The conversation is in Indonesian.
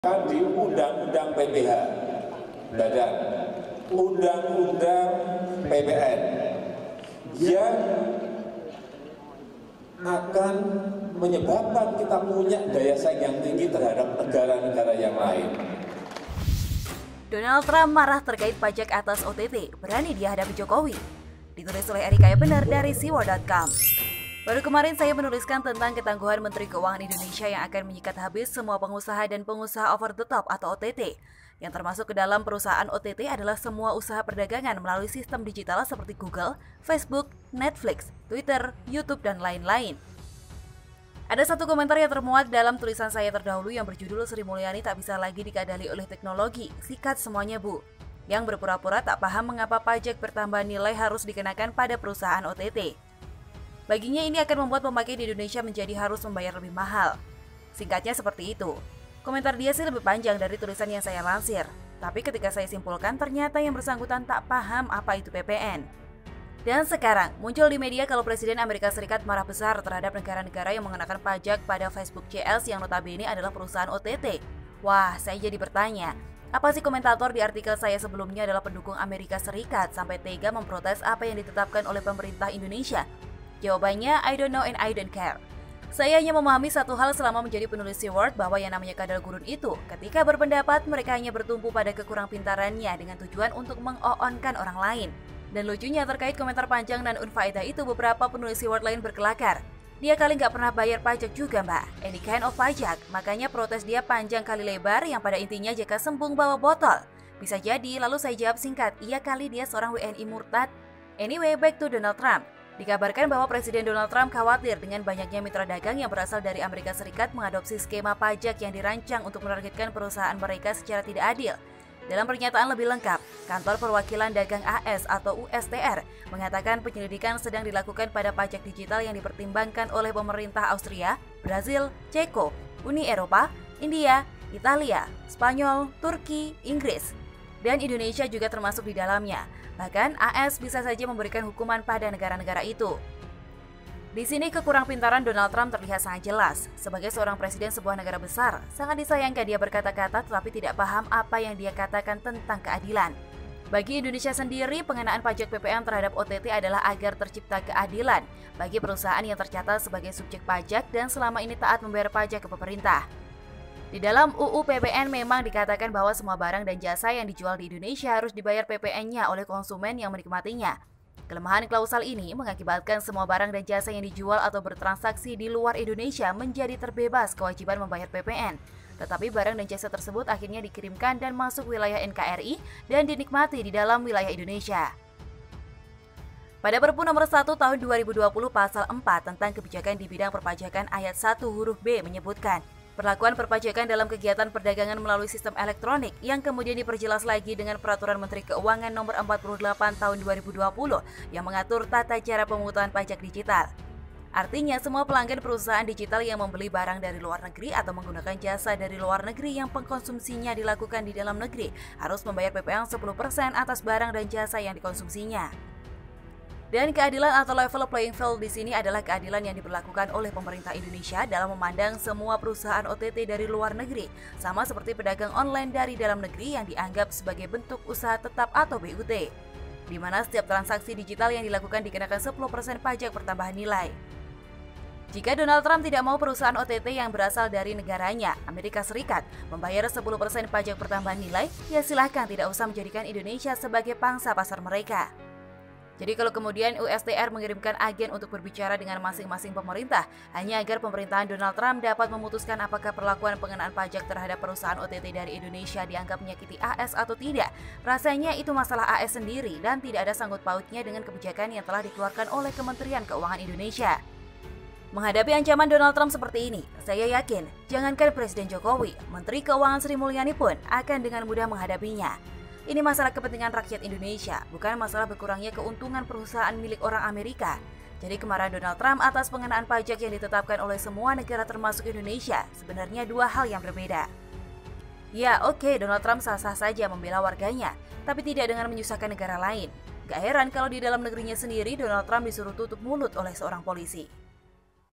Kan di Undang-Undang PPH dan Undang-Undang PPN yang akan menyebabkan kita punya daya saing yang tinggi terhadap negara-negara yang lain. Donald Trump marah terkait pajak atas OTT, berani dia hadapi Jokowi. Ditulis oleh Erika Bener dari siwa.com. Baru kemarin saya menuliskan tentang ketangguhan Menteri Keuangan Indonesia yang akan menyikat habis semua pengusaha dan pengusaha over the top atau OTT. Yang termasuk ke dalam perusahaan OTT adalah semua usaha perdagangan melalui sistem digital seperti Google, Facebook, Netflix, Twitter, YouTube, dan lain-lain. Ada satu komentar yang termuat dalam tulisan saya terdahulu yang berjudul Sri Mulyani tak bisa lagi dikadali oleh teknologi, sikat semuanya Bu. Yang berpura-pura tak paham mengapa pajak bertambah nilai harus dikenakan pada perusahaan OTT. Baginya ini akan membuat pemakai di Indonesia menjadi harus membayar lebih mahal. Singkatnya seperti itu. Komentar dia sih lebih panjang dari tulisan yang saya lansir. Tapi ketika saya simpulkan ternyata yang bersangkutan tak paham apa itu PPN. Dan sekarang muncul di media kalau Presiden Amerika Serikat marah besar terhadap negara-negara yang mengenakan pajak pada Facebook CS yang notabene adalah perusahaan OTT. Wah, saya jadi bertanya, apa sih komentator di artikel saya sebelumnya adalah pendukung Amerika Serikat sampai tega memprotes apa yang ditetapkan oleh pemerintah Indonesia? Jawabannya, I don't know and I don't care. Saya hanya memahami satu hal selama menjadi penulis Word bahwa yang namanya kadal gurun itu, ketika berpendapat mereka hanya bertumpu pada kekurang pintarannya dengan tujuan untuk mengoonkan orang lain. Dan lucunya terkait komentar panjang dan unfaedah itu beberapa penulis Word lain berkelakar. Dia kali nggak pernah bayar pajak juga mbak, any kind of pajak, makanya protes dia panjang kali lebar yang pada intinya jika sembung bawa botol. Bisa jadi, lalu saya jawab singkat, iya kali dia seorang WNI murtad. Anyway, back to Donald Trump. Dikabarkan bahwa Presiden Donald Trump khawatir dengan banyaknya mitra dagang yang berasal dari Amerika Serikat mengadopsi skema pajak yang dirancang untuk menargetkan perusahaan mereka secara tidak adil. Dalam pernyataan lebih lengkap, Kantor Perwakilan Dagang AS atau USTR mengatakan penyelidikan sedang dilakukan pada pajak digital yang dipertimbangkan oleh pemerintah Austria, Brazil, Ceko, Uni Eropa, India, Italia, Spanyol, Turki, Inggris, dan Indonesia juga termasuk di dalamnya. Bahkan AS bisa saja memberikan hukuman pada negara-negara itu. Di sini kekurang pintaran Donald Trump terlihat sangat jelas. Sebagai seorang presiden sebuah negara besar, sangat disayangkan dia berkata-kata tetapi tidak paham apa yang dia katakan tentang keadilan. Bagi Indonesia sendiri, pengenaan pajak PPN terhadap OTT adalah agar tercipta keadilan bagi perusahaan yang tercatat sebagai subjek pajak dan selama ini taat membayar pajak ke pemerintah. Di dalam UU PPN memang dikatakan bahwa semua barang dan jasa yang dijual di Indonesia harus dibayar PPN-nya oleh konsumen yang menikmatinya. Kelemahan klausal ini mengakibatkan semua barang dan jasa yang dijual atau bertransaksi di luar Indonesia menjadi terbebas kewajiban membayar PPN. Tetapi barang dan jasa tersebut akhirnya dikirimkan dan masuk wilayah NKRI dan dinikmati di dalam wilayah Indonesia. Pada Perpu nomor 1 tahun 2020 pasal 4 tentang kebijakan di bidang perpajakan ayat 1 huruf B menyebutkan perlakuan perpajakan dalam kegiatan perdagangan melalui sistem elektronik yang kemudian diperjelas lagi dengan Peraturan Menteri Keuangan nomor 48 tahun 2020 yang mengatur tata cara pemungutan pajak digital. Artinya semua pelanggan perusahaan digital yang membeli barang dari luar negeri atau menggunakan jasa dari luar negeri yang pengkonsumsinya dilakukan di dalam negeri harus membayar PPN 10% atas barang dan jasa yang dikonsumsinya. Dan keadilan atau level playing field di sini adalah keadilan yang diberlakukan oleh pemerintah Indonesia dalam memandang semua perusahaan OTT dari luar negeri, sama seperti pedagang online dari dalam negeri yang dianggap sebagai bentuk usaha tetap atau BUT, di mana setiap transaksi digital yang dilakukan dikenakan 10% pajak pertambahan nilai. Jika Donald Trump tidak mau perusahaan OTT yang berasal dari negaranya, Amerika Serikat, membayar 10% pajak pertambahan nilai, ya silahkan tidak usah menjadikan Indonesia sebagai pangsa pasar mereka. Jadi kalau kemudian USTR mengirimkan agen untuk berbicara dengan masing-masing pemerintah, hanya agar pemerintahan Donald Trump dapat memutuskan apakah perlakuan pengenaan pajak terhadap perusahaan OTT dari Indonesia dianggap menyakiti AS atau tidak, rasanya itu masalah AS sendiri dan tidak ada sangkut pautnya dengan kebijakan yang telah dikeluarkan oleh Kementerian Keuangan Indonesia. Menghadapi ancaman Donald Trump seperti ini, saya yakin jangankan Presiden Jokowi, Menteri Keuangan Sri Mulyani pun akan dengan mudah menghadapinya. Ini masalah kepentingan rakyat Indonesia, bukan masalah berkurangnya keuntungan perusahaan milik orang Amerika. Jadi kemarahan Donald Trump atas pengenaan pajak yang ditetapkan oleh semua negara termasuk Indonesia sebenarnya dua hal yang berbeda. Ya oke, Donald Trump sah-sah saja membela warganya, tapi tidak dengan menyusahkan negara lain. Gak heran kalau di dalam negerinya sendiri Donald Trump disuruh tutup mulut oleh seorang polisi.